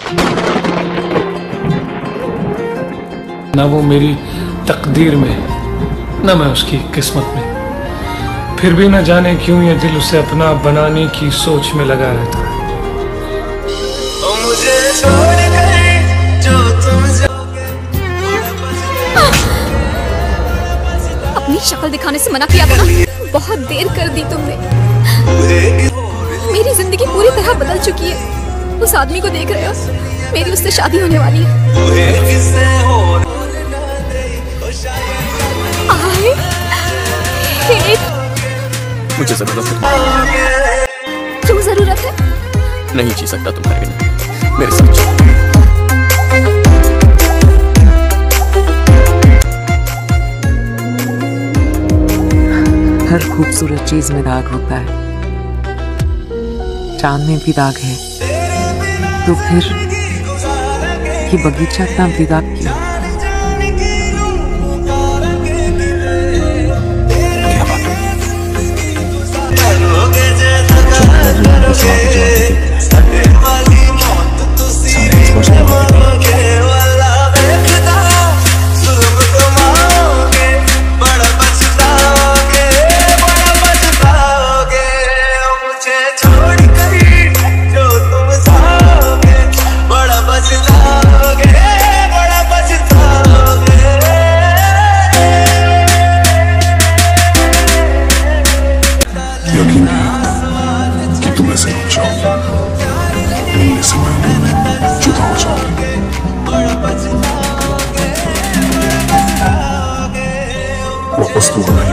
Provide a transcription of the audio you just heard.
ना वो मेरी तकदीर में, ना मैं उसकी किस्मत में। फिर भी न जाने क्यों ये दिल उसे अपना बनाने की सोच में लगा रहता है। मुझे छोड़ गए जो तुम अपनी शक्ल दिखाने से मना किया था ना, बहुत देर कर दी तुमने। मेरी जिंदगी पूरी तरह बदल चुकी है। उस आदमी को देख रहे हो, मेरी उससे शादी होने वाली है। मुझे जरूरत है। क्यों जरूरत है? नहीं जी सकता तुम्हारे बिना, मेरे साथ चलो। हर खूबसूरत चीज में दाग होता है, चांद में भी दाग है, तो फिर ये बगीचा इतना बेदाग क्यों? कि तुम ऐसे रुक जाओ, मिलने से पहले जुदा हो जाओ। वापस तो आना